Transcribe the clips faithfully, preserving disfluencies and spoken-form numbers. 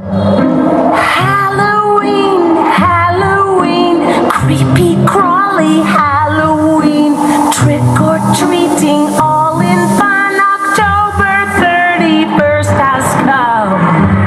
Halloween, Halloween, creepy crawly Halloween, trick or treating all in fun. October thirty-first has come.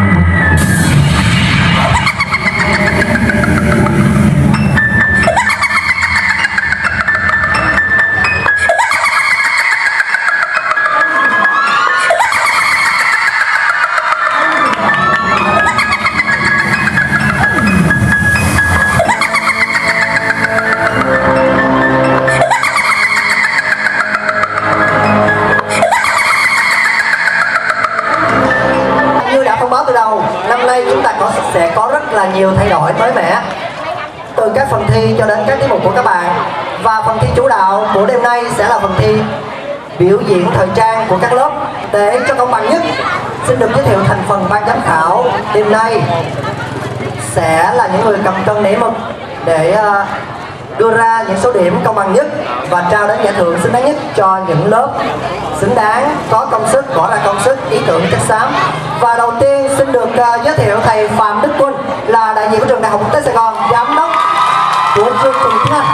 Sẽ có rất là nhiều thay đổi mới mẻ từ các phần thi cho đến các tiết mục của các bạn. Và phần thi chủ đạo của đêm nay sẽ là phần thi biểu diễn thời trang của các lớp. Để cho công bằng nhất, xin được giới thiệu thành phần ban giám khảo đêm nay sẽ là những người cầm cân nảy mực để đưa ra những số điểm công bằng nhất và trao đến giải thưởng xứng đáng nhất cho những lớp xứng đáng, có công sức, bỏ ra công sức, ý tưởng chất xám. Và đầu tiên xin được uh, giới thiệu thầy Phạm Đức Quân, là đại diện của trường Đại học Quốc tế Sài Gòn, giám đốc của chương trình tiếng Anh.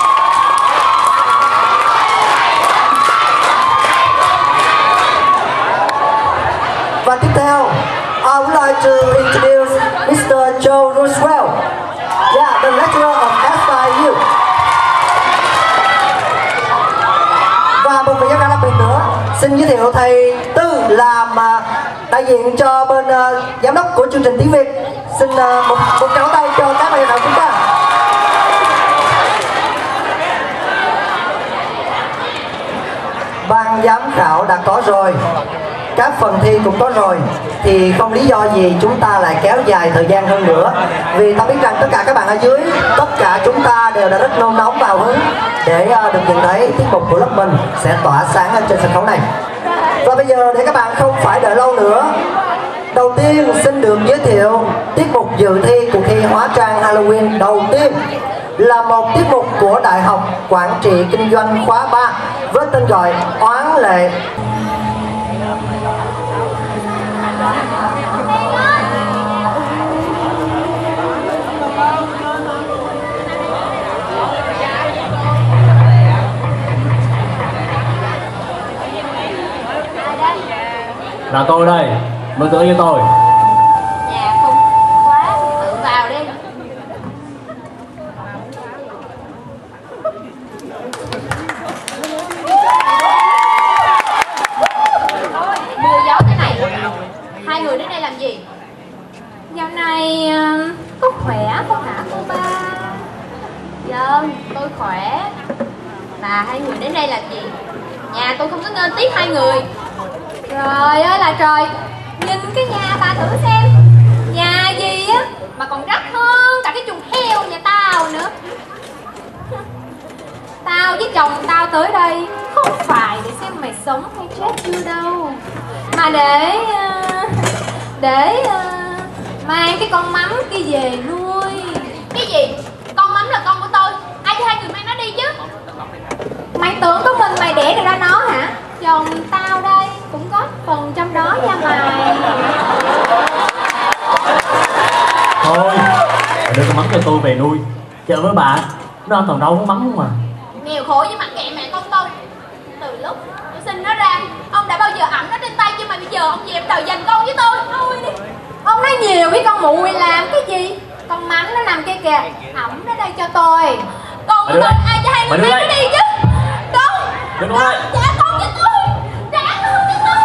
Và tiếp theo, I would like to introduce Mister Joe Roosevelt, yeah, the lecturer of ét i u. Và một vị giám khảo đặc biệt nữa, xin giới thiệu thầy Tư, làm uh, đại diện cho bên uh, giám đốc của chương trình tiếng Việt. Xin uh, một một tràng tay cho các bạn giám khảo chúng ta. Ban giám khảo đã có rồi, các phần thi cũng có rồi, thì không lý do gì chúng ta lại kéo dài thời gian hơn nữa. Vì ta biết rằng tất cả các bạn ở dưới, tất cả chúng ta đều đã rất nôn nóng và hào hứng để uh, được nhìn thấy tiết mục của lớp mình sẽ tỏa sáng lên trên sân khấu này. Và bây giờ để các bạn không phải đợi lâu nữa, đầu tiên xin được giới thiệu tiết mục dự thi cuộc thi hóa trang Halloween đầu tiên, là một tiết mục của Đại học Quản trị Kinh doanh khóa ba với tên gọi Oán Lệ. Là tôi đây, mời cửa cho tôi. Dạ không quá, tự vào đi. Mưa gió thế này, hai người đến đây làm gì? Dạo này uh, có khỏe không hả cô ba? Vâng, tôi khỏe. Mà hai người đến đây làm gì? Nhà tôi không có nên tiếc hai người. Trời ơi là trời, nhìn cái nhà bà thử xem, nhà gì á mà còn rách hơn cả cái chuồng heo nhà tao nữa. Tao với chồng tao tới đây không phải để xem mày sống hay chết chưa đâu, mà để để mang cái con mắm kia về nuôi. Cái gì? Con mắm là con của tôi, ai cho hai người mang nó đi chứ? Mày tưởng có mình mày đẻ được ra nó hả? Chồng tao đây cũng có phần trong đó nha mày. Thôi, đưa con mắm cho tôi về nuôi. Chờ với bà, nó ăn toàn rau con mắm không mà. Nghèo khổ với mặt kệ mẹ con tôi. Từ lúc tôi sinh nó ra, ông đã bao giờ ẵm nó trên tay chứ mà bây giờ ông về ông đòi giành con với tôi. Thôi đi. Ông nói nhiều với con mụ làm cái gì? Con mắm nó nằm kia kìa, ẵm nó đây cho tôi. Còn tôi ai cho hai người mang nó đi chứ? Con, Đừng con ơi. Trả con cho tôi. Trả con cho tôi.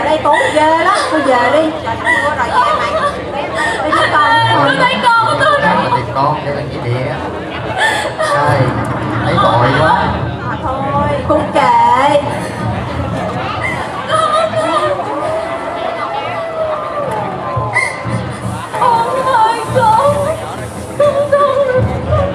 giờ đây tốn ghê lắm. Thôi về đi. Rồi về mày. Đi đi con. Tôi thấy con của tôi Dạ, thì con đây là chị địa. Đây, thấy tội quá. À, thôi, cũng kệ. Con ơi con. Con con.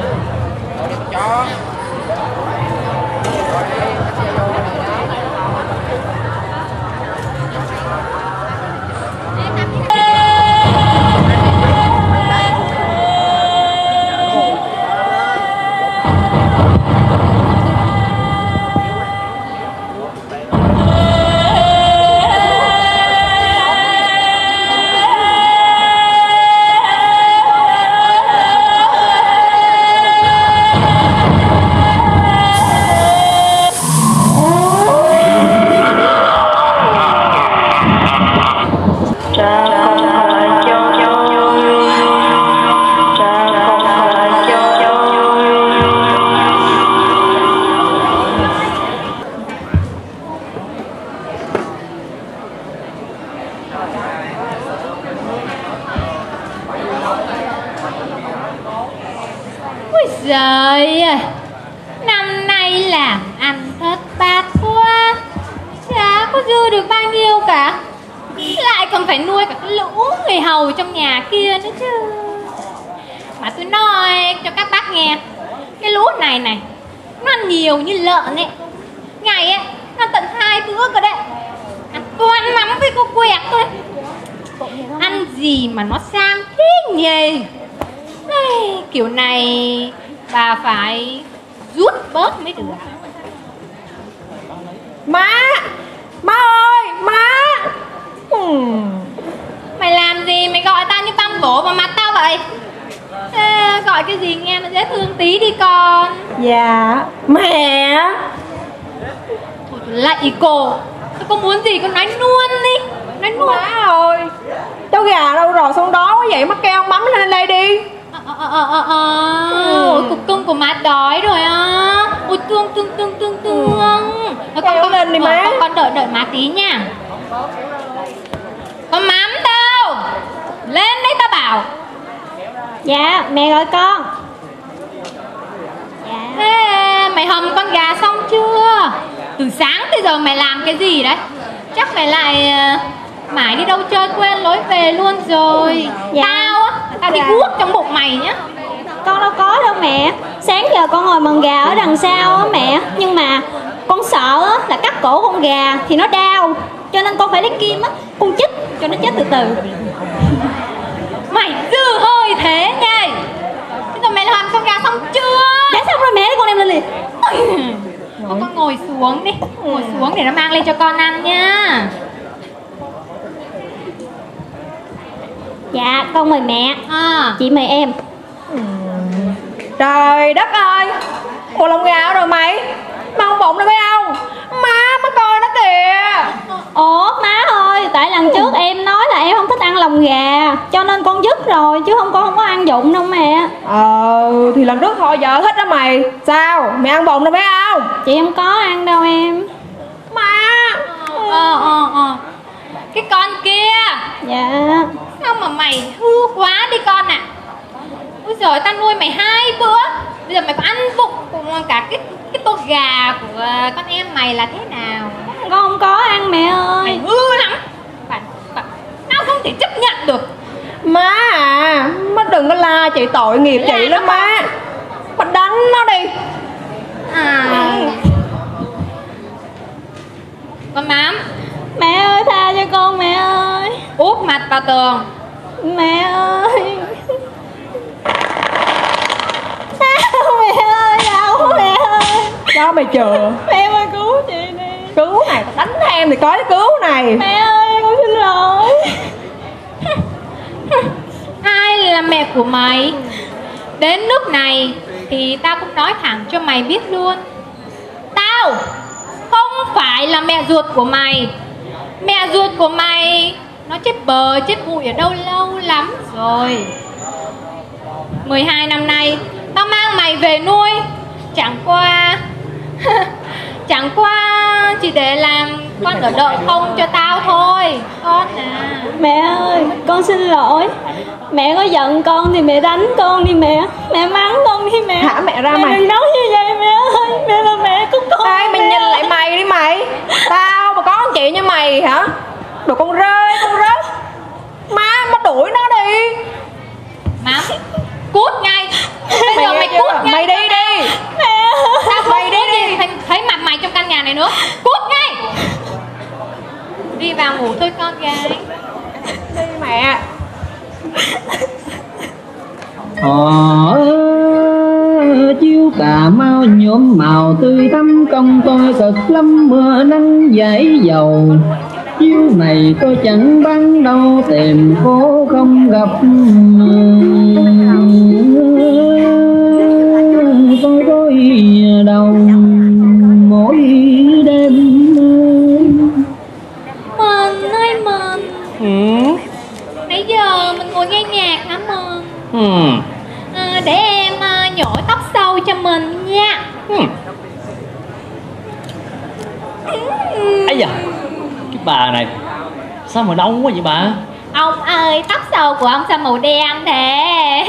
Trời ơi, năm nay làm ăn thất bát quá, chả có dư được bao nhiêu cả, lại còn phải nuôi cả cái lũ người hầu trong nhà kia nữa chứ. Mà tôi nói cho các bác nghe, cái lũ này này nó ăn nhiều như lợn ấy, ngày ấy nó tận hai bữa cơ đấy, ăn toàn mắm với cô quẹt thôi, ăn gì mà nó sang thế nhỉ. Đây, kiểu này bà phải rút bớt mới được. Má, má ơi, má. Hmm. Mày làm gì mày gọi tao như băm bổ vào mặt tao vậy? Ê, gọi cái gì nghe nó dễ thương tí đi con. Dạ, mẹ. Thôi lạy cô, tôi có muốn gì con nói luôn đi, nói luôn. Má ơi, cháu gà đâu rồi, xong đó quá vậy, mắc keo mắm lên đây đi. Ờ ờ ờ ờ ờ Ừ. Ôi cục cưng của má đói rồi á. Ôi thương thương thương thương thương. Thôi Kéo con lên đi má. Con, con đợi đợi má tí nha. Con mắm đâu? Lên đây tao bảo. Dạ, mẹ gọi con. Dạ. Ê, mày hầm con gà xong chưa? Từ sáng tới giờ mày làm cái gì đấy? Chắc mày lại uh, mãi đi đâu chơi quên lối về luôn rồi. Dạ. Tao á, tao đi Dạ. guốc trong bụng mày nhá. Con đâu có đâu mẹ. Sáng giờ con ngồi mần gà ở đằng sau á mẹ. Nhưng mà con sợ á, là cắt cổ con gà thì nó đau, cho nên con phải lấy kim á, con chích cho nó chết từ từ. Mày dư hơi thế nhỉ? Bây giờ mày làm con gà xong chưa? Đã xong rồi mẹ, con đem lên liền. Con, con ngồi xuống đi, ngồi xuống để nó mang lên cho con ăn nha. Dạ, con mời mẹ. À, Chị mời em. Trời đất ơi, ủa lông gà ở rồi mày? Mau bụng rồi phải không? Má, má coi nó kìa. Ủa má ơi, tại lần trước em nói là em không thích ăn lòng gà, cho nên con dứt rồi, chứ không con không có ăn dụng đâu mẹ. Ờ, thì lần trước thôi giờ thích đó mày. Sao, mày ăn bụng rồi phải không? Chị không có ăn đâu em. Má. ờ, ờ, ờ. Cái con kia, Dạ. sao mà mày hư quá đi con ạ. À. Ôi giời, tao nuôi mày hai bữa, bây giờ mày có ăn vụng cùng cả cái cái tô gà của con em mày là thế nào? Con không có ăn mẹ ơi. Mày hư lắm. Bạn, bạn, tao không thể chấp nhận được. Má à, má đừng có la chị, tội nghiệp chị lắm má. Má đánh nó đi. À. Con mám, Mẹ ơi tha cho con mẹ ơi. úp mặt vào tường. Mẹ ơi. Đau mẹ ơi, đau mẹ ơi. Cho mày chừa. Mẹ ơi cứu chị đi. Cứu này, đánh em thì có cái cứu này. Mẹ ơi, con xin lỗi. Ai là mẹ của mày? Đến lúc này thì tao cũng nói thẳng cho mày biết luôn. Tao không phải là mẹ ruột của mày. Mẹ ruột của mày nó chết bờ chết bụi ở đâu lâu lắm rồi. mười hai năm nay tao mang mày về nuôi, chẳng qua Chẳng qua chỉ để làm con ở đợi không cho tao thôi. Con à. Mẹ ơi, con xin lỗi. Mẹ có giận con thì mẹ đánh con đi mẹ. Mẹ mắng con đi mẹ. Thả mẹ ra mẹ mày. đừng nói như vậy mẹ ơi. Mẹ là mẹ của con. Ê, mày mẹ nhìn ơi. lại mày đi mày. Tao mà có anh chị như mày hả? Đồ con rơi, con rớt. Má, má đuổi nó đi. Má, cút ngay. Bây giờ mày cút ngay. Mày đi đi. Mẹ ơi. Tao không mày đi đi. Thấy, thấy mặt mày trong căn nhà này nữa. Cút ngay. Đi vào ngủ thôi con gái. Đi mẹ. Họ chiếu Cà Mau nhuộm màu tươi thắm, công tôi cực lắm mưa nắng dãi dầu. Chiếu này tôi chẳng bắn đâu, tìm phố không gặp. Tôi đôi đầu mỗi đêm. Mình ơi mình. Ừ. Nãy giờ mình ngồi nghe nhạc hả mình? Ừ. À, để em uh, nhổ tóc sâu cho mình nha. Ừ. Ấy da, cái bà này sao mà đông quá vậy bà? Ông ơi, tóc sâu của ông sao màu đen thế?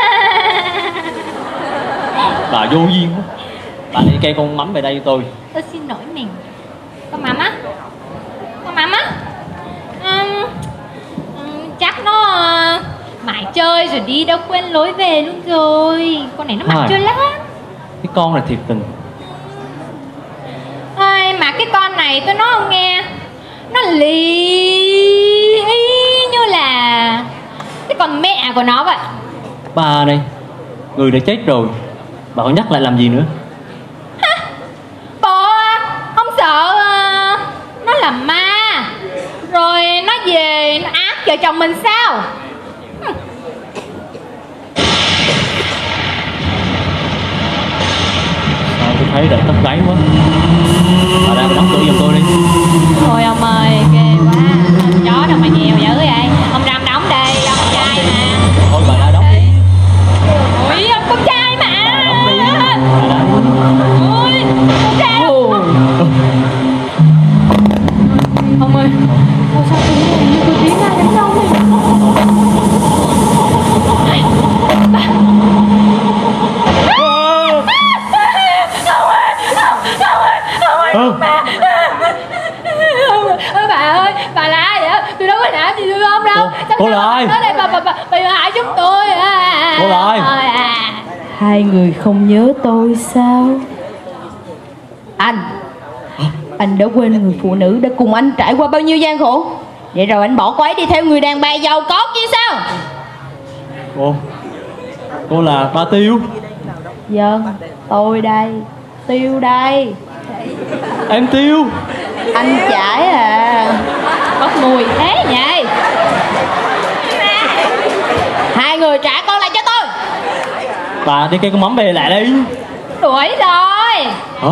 Bà vô duyên quá. Bà đi cây con mắm về đây cho tôi. Tôi xin lỗi mình. Con mắm á? Con mắm á? Um, um, chắc nó uh, mãi chơi rồi đi đâu quên lối về luôn rồi. Con này nó mãi Ai? chơi lắm. Cái con này thiệt tình. Ôi, mà cái con này tôi nói không nghe, nó lì y như là cái con mẹ của nó vậy. Bà này, người đã chết rồi, bà còn nhắc lại làm gì nữa? Ha, bộ ông sợ uh, nó là ma rồi nó về nó ác vợ chồng mình sao? Hm. Sao tôi thấy đợi tóc gáy quá. Bà ra bà đóng cửa giùm tôi đi. Thôi ông ơi, ghê quá. Chó đâu mà nhiều dữ vậy. Ông Râm đóng đi, ông con trai mà. Thôi bà ra đóng đi. Ui, ông con trai mà. Bà đóng đi. Bà ra. Ui, con trai. Ông ơi, sao sao tôi như tôi tiếng ai đánh đâu này. Ừ. Bà ơi, bà là ai vậy? Tôi đâu có làm gì tôi không đâu. Cô, cô là ai? Tới đây bà bà bà bà hại chúng tôi. Cô là ai? Hai người không nhớ tôi sao? Anh Anh đã quên người phụ nữ đã cùng anh trải qua bao nhiêu gian khổ. Vậy rồi anh bỏ cô ấy đi theo người đàn bà giàu có chứ sao? Cô Cô là ba Tiêu. Vâng, tôi đây. Tiêu đây. Em Tiêu. Anh Chải à. Bốc mùi thế nhỉ? Hai người trả con lại cho tôi. Bà đi cây con mắm về lại đi. Đuổi rồi. Hả?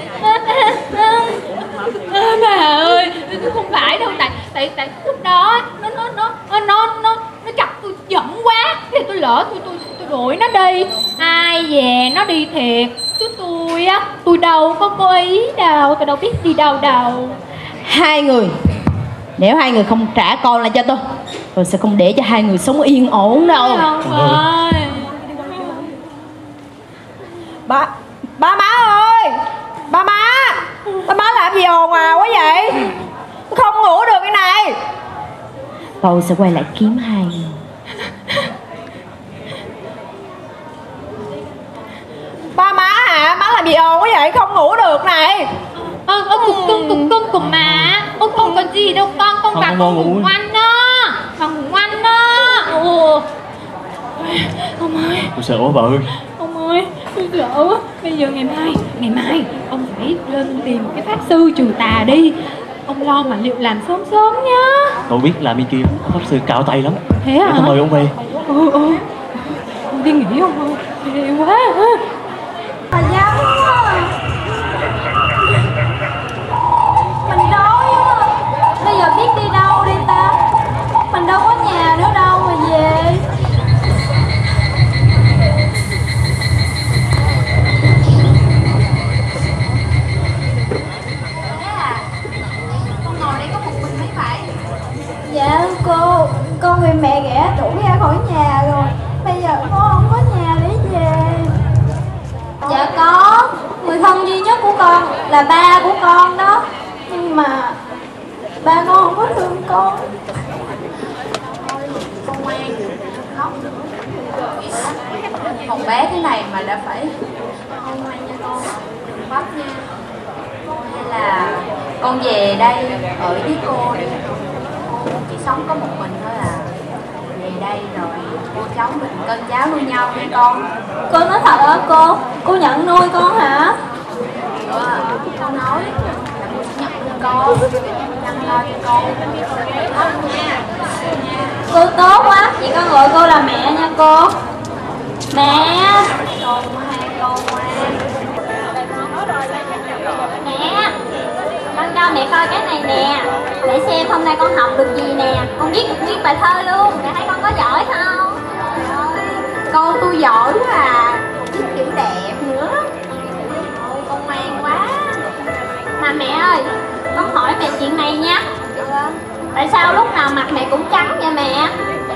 Bà ơi, không phải đâu, tại tại tại lúc đó nó nó nó nó nó nó nó chọc tôi giận quá, thì tôi lỡ tôi tôi tôi đuổi nó đi. Ai về nó đi thiệt, chứ tôi á tôi đâu có cố ý đâu, tôi đâu biết đi đâu đâu. Hai người, nếu hai người không trả con lại cho tôi, tôi sẽ không để cho hai người sống yên ổn đâu. Không ơi. Ba, ba má ơi. Ba má. Ba má làm gì ồn ào quá vậy? Tôi không ngủ được cái này. Tôi sẽ quay lại kiếm hai người. Ba má hả? Má làm gì ồn quá vậy? Không ngủ được này. Ơ, ơ, cục cưng, cục cưng của má. Ơ, không có gì đâu con, con Không, vào không con ngủ. ngủ ngoan đó. Con ngủ ngoan đó. Ồ. Ông ơi, Tôi sợ quá bà ơi. ông ơi, tôi sợ quá. Bây giờ ngày mai, ngày mai ông phải lên tìm cái pháp sư trừ tà đi. Ông lo mà liệu làm sớm sớm nhá. Tôi biết làm bên kia pháp sư cao tay lắm. Thế Để hả? tôi mời ông về. Ừ, ừ. Ông đi nghỉ không ơi? Ghê quá hả? Bà nhắn quá. Mình đói quá. Bây giờ biết đi đâu đi ta? Mình đâu có nhà nữa đâu mà về. Dạ cô, con bị mẹ ghẻ đuổi ra khỏi nhà rồi. Bây giờ con không có nhà để về. Dạ có, người thân duy nhất của con là ba của con đó. Nhưng mà ba con không có thương con. Con ngoan, khóc. Một bé thế này mà đã phải con ngoan nha con, khóc nha. Hay là con về đây ở với cô đi, cô chỉ sống có một mình thôi à. Về đây rồi cô cháu mình cơm cháo nuôi nhau nha con. Cô nói thật hả cô? Cô nhận nuôi con hả? Ừ, con nói là cô sẽ nhận nuôi con, chăm lo cho con. Khóc nha. Cô tốt quá, vậy con gọi cô là mẹ nha cô. Mẹ. Con hai con ngoan. Mẹ, con cho mẹ coi cái này nè, để xem hôm nay con học được gì nè. Con viết được nguyên bài thơ luôn, mẹ thấy con có giỏi không? Con tôi giỏi quá à, viết chữ đẹp nữa. Ôi con ngoan quá. Mà mẹ ơi, con hỏi mẹ chuyện này nha. Tại sao lúc nào mặt mẹ cũng trắng vậy mẹ?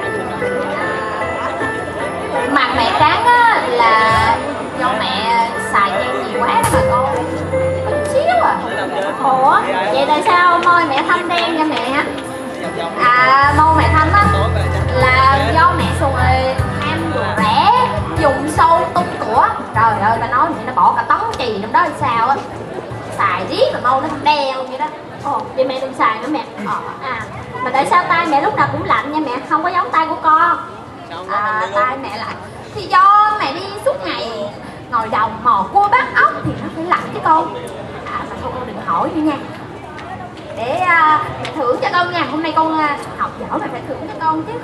Mặt mẹ trắng á là do mẹ xài kem nhiều quá đó mà con. Có chút xíu à. Ủa, vậy tại sao môi mẹ thâm đen vậy mẹ? À, môi mẹ thâm á là do mẹ xùi ham đồ rẻ, dùng sâu tung của. Trời ơi, ta nói mẹ nó bỏ cả tấn chì trong đó thì sao á. Xài riết mà môi nó thâm đen luôn vậy đó. Ồ, vậy mẹ đừng xài nữa mẹ. Ờ. À, mà tại sao tay mẹ lúc nào cũng lạnh nha mẹ, không có giống tay của con? À, tay mẹ lạnh thì do mẹ đi suốt ngày ngồi đồng mò cua bắt ốc thì nó phải lạnh chứ con. À mà thôi con đừng hỏi nữa nha, để uh, mẹ thưởng cho con nha. Hôm nay con uh, học giỏi mà phải thưởng cho con chứ.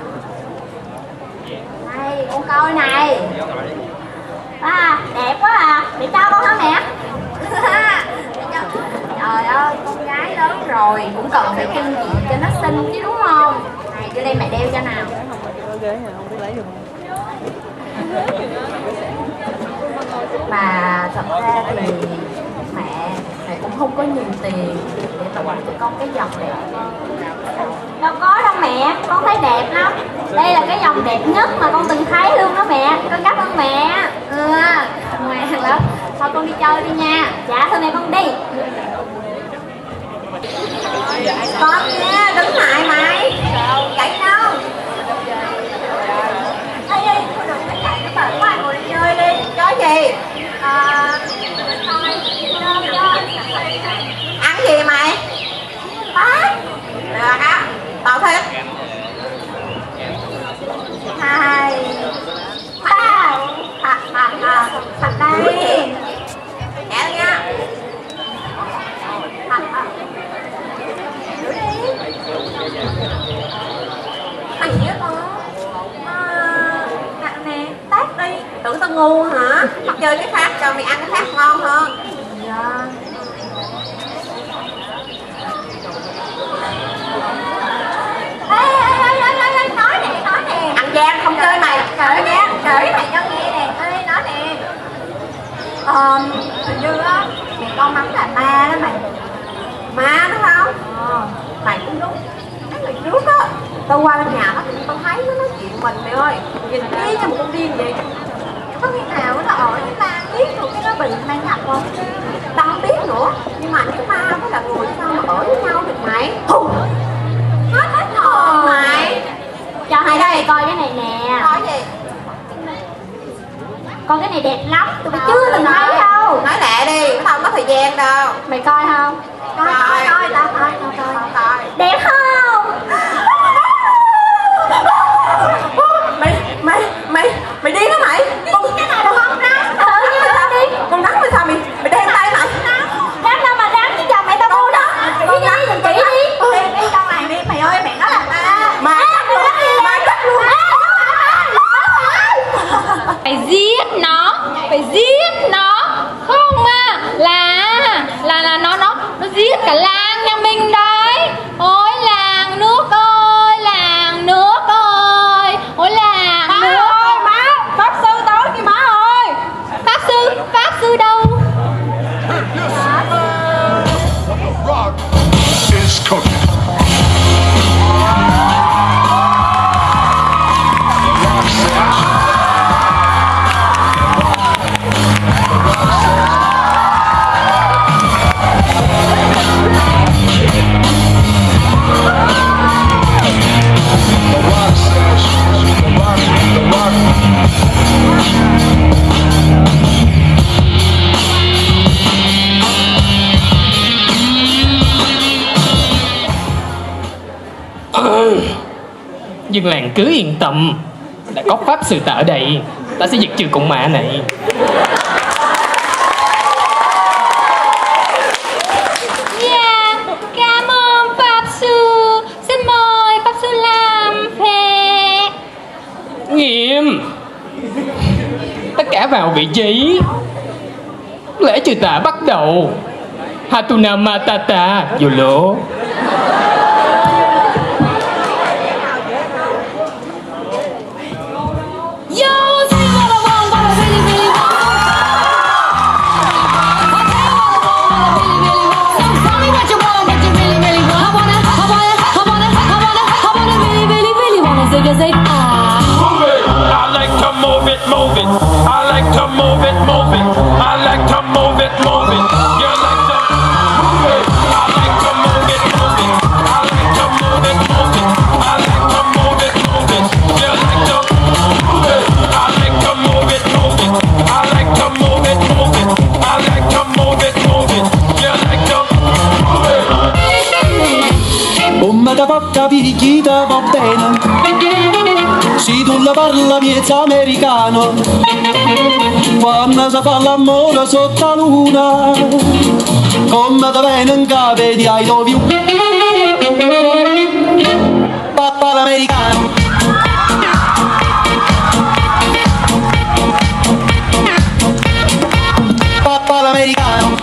Này con coi này. À, đẹp quá à, để cho con hả mẹ? Trời ơi, con gái lớn rồi cũng cần phải kinh nghiệm cho nó xinh chứ đúng không? Này đưa đây mẹ đeo cho nào. Mà thật ra thì mẹ mẹ cũng không có nhiều tiền để tặng cho con cái vòng đẹp. Đâu có đâu mẹ, con thấy đẹp lắm. Đây là cái vòng đẹp nhất mà con từng thấy luôn đó mẹ. Con cảm ơn mẹ. Ừ, ngoan lắm. Thôi con đi chơi đi nha. Dạ thôi mẹ con đi. Con nha, đứng lại mày. Chạy đâu? Ê ê, thôi đừng phải chạy, nó bận quá, ngồi đi chơi đi. Chơi gì? À, thôi, chơi chơi. Ăn gì mày? Bát. Được á, tao thích. Hai, ba, à, à, à, thật đây. Kéo nha. À, à. Thử đi. Mày á con. À, nè, tát đi. Tưởng tao ngu hả? Hoặc chơi cái khác cho mày ăn cái khác ngon hơn. Dạ. Ê, ê, ê, ê, ê, nói nè, nói nè. Ăn gian không chơi mày. Cởi nè, cởi mày cho nghe nè. Ê, nói nè. Ờ, hình như á, mẹ con mắng là ma đó mày. Ma đúng không? Ờ, mày cũng đúng. Mấy người trước á, tao qua bên nhà nó, tao thấy nó nói chuyện mình mày ơi. Nhìn tí như một con điên vậy. Có khi nào nó ở với ma biết rồi cái nó bị mang nhập không? Tao không biết nữa. Nhưng mà cái ma với là người sao mà ở với nhau được mày? Hù! Hết hết hồn mày. Cho hai đây coi cái này nè. Coi gì? Con cái này đẹp lắm, tụi mày chưa từng thấy đâu. Nói lẹ đi, tao không có thời gian đâu. Mày coi không? Coi, coi, coi, tao coi, tao coi. Coi. Đẹp không? Mày, mày, mày, mày điên hả mày? Con cái này là con rắn. Ừ, như vậy đi. Con rắn mày sao mày, mày đem tay mày? Rắn đâu mà rắn chứ giờ mày tao ngu đó. Con rắn nhìn kỹ đi. Đem đi con này đi, mày ơi, mẹ nó là ma. Ma, Mày cắt luôn. Phải giết nó, phải giết nó, không à, là là là nó nó nó giết cả làng nhà mình đấy. Ôi là Dân làng cứ yên tâm, đã có pháp sư ta ở đây, ta sẽ diệt trừ con ma này. Dạ, cảm ơn pháp sư. Xin mời pháp sư làm phép. Nghiêm. Tất cả vào vị trí. Lễ trừ tà bắt đầu. Hatuna Matata Yolo. Move it, move it. I like to move it, move it. I like to move it, move it. You like to move it. I like to move it, move it. I like to move it, move it. I like to move it, move it. You like to move it. I like to move it, move it. I like to move it, move it. I like to move it, move it. You like to move it. Come da porca picchita va bene. Si tu la parla miezza americano, quando si fa l'amore sotto la luna, come da bene in capo di I love you, papà l'americano. Papà l'americano.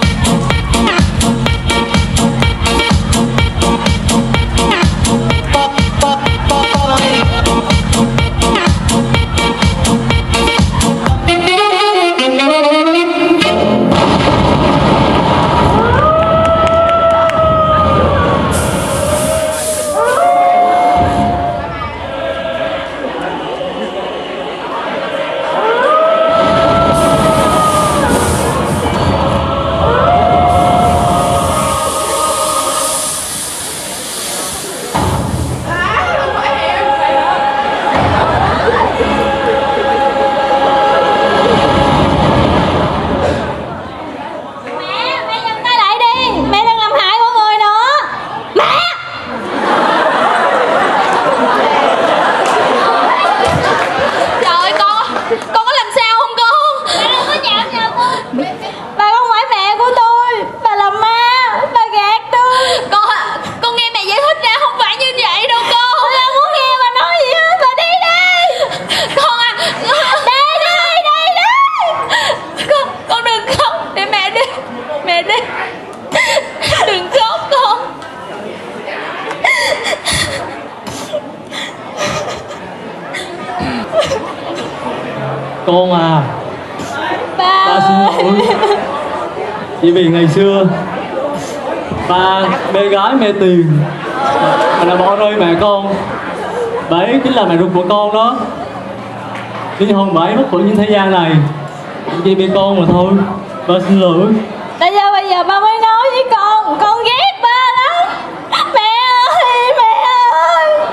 Con à, ba, ba xin lỗi. Chỉ vì ngày xưa ba mê gái mê tiền mà đã bỏ rơi mẹ con. Bà ấy chính là mẹ ruột của con đó. Linh hồn bà ấy mất khỏi những thế gian này chỉ vì con mà thôi. Ba xin lỗi. Tại sao bây giờ ba mới nói với con? Con ghét ba lắm. Mẹ ơi, mẹ ơi,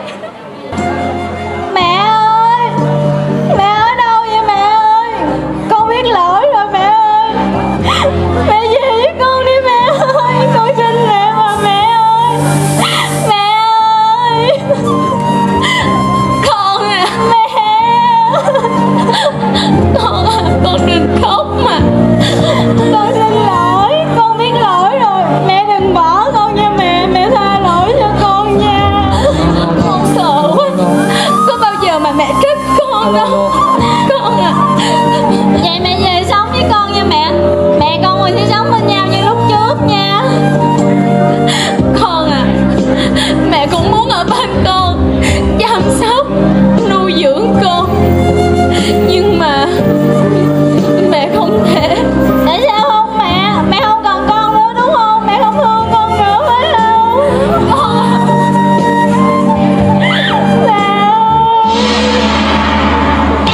mẹ ơi, mẹ ở đâu vậy mẹ ơi? Con biết lỗi rồi mẹ ơi. Mẹ về với con đi mẹ ơi. Con xin mẹ mà mẹ ơi. Mẹ ơi. Con à. Mẹ. Con à, con đừng khóc mà. Con xin lỗi, con biết lỗi rồi. Mẹ đừng bỏ con nha mẹ, mẹ tha lỗi cho con nha. Con sợ quá, có bao giờ mà mẹ trách con đâu. Con à. Vậy mẹ về sống với con nha mẹ. Mẹ con mình sẽ sống bên nhau như lúc trước nha. Con à, mẹ cũng muốn ở bên con, chăm sóc, nuôi dưỡng con. Nhưng mà mẹ không thể. Tại sao không mẹ? Mẹ không cần con nữa đúng không? Mẹ không thương con nữa phải không? Con à. Mẹ ơi.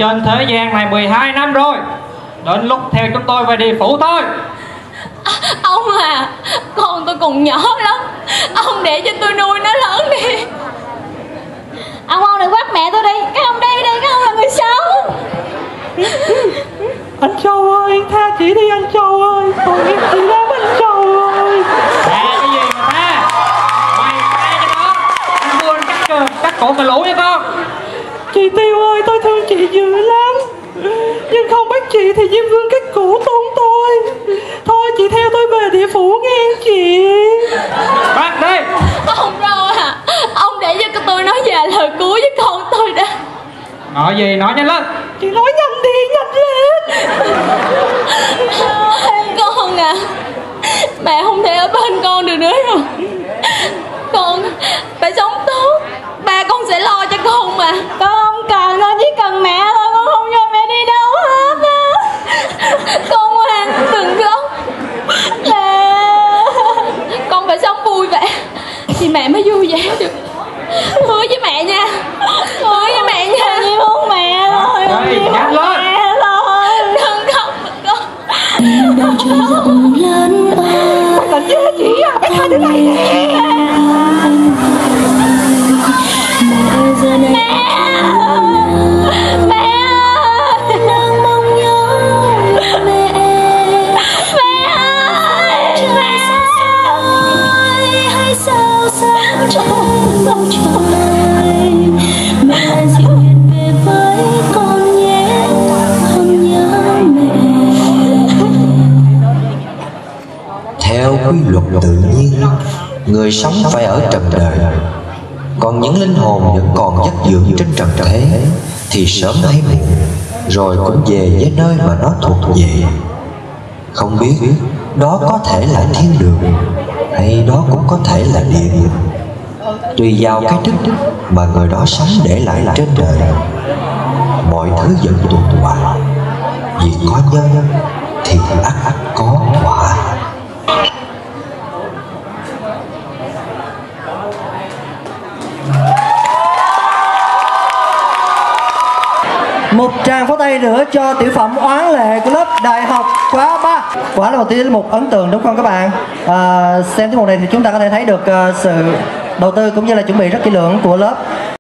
trên thế gian này mười hai năm rồi. Đến lúc theo chúng tôi về địa phủ thôi. À, ông à, con tôi còn nhỏ lắm, ông để cho tôi nuôi nó lớn đi. Ông ông đừng quát mẹ tôi đi, các ông đi đi, các ông là người xấu. Anh Châu ơi, tha chị đi anh Châu ơi, còn em chị lắm anh Châu ơi. Tha cái gì mà tha? Mày tha cho nó, anh vua anh cắt, cắt cổ cà lũ nha con. Chị Tiêu ơi, tôi thương chị dữ lắm, nhưng không bắt chị thì Diêm Vương cắt cổ tốn tôi. Thôi chị theo tôi về địa phủ nghe chị. Bắt đi. Ông rồi à, ông để cho tôi nói về lời cuối với con tôi đã. Nói gì nói nhanh lên. Chị nói nhanh đi, nhanh lên. Con à, mẹ không thể ở bên con được nữa rồi. Con phải sống tốt, ba con sẽ lo cho con mà. Con không cần, con chỉ cần mẹ thôi, con không cho mẹ đi đâu hết á. Con ngoan, đừng khóc. Mẹ, con phải sống vui vẻ thì mẹ mới vui vẻ được. Hứa với mẹ nha, hứa với mẹ nha. Con chỉ muốn mẹ thôi, con chỉ muốn mẹ thôi. Đừng khóc con. Làm gì hả chị à? Mấy hai đứa này nè. Mẹ, mẹ đang mong nhớ mẹ. Mẹ ơi, mẹ ơi, hãy sao sáng trên bầu trời. Mẹ dịu hiền về với con nhé, con nhớ mẹ. Theo quy luật tự nhiên, người sống phải ở trần đời, còn những linh hồn vẫn còn dắt dượng trên trần thế thì sớm hay muộn rồi cũng về với nơi mà nó thuộc về. Không biết đó có thể là thiên đường hay đó cũng có thể là địa ngục, tùy vào cái đức mà người đó sống để lại trên đời. Mọi thứ vẫn tuần hoàn, vì có nhân thì ắt ắt có quả. Một tràng pháo tay nữa cho tiểu phẩm Oán Lệ của lớp Đại học khóa ba. Quả là một tiết mục ấn tượng đúng không các bạn? À, xem tiết mục này thì chúng ta có thể thấy được uh, sự đầu tư cũng như là chuẩn bị rất kỹ lưỡng của lớp.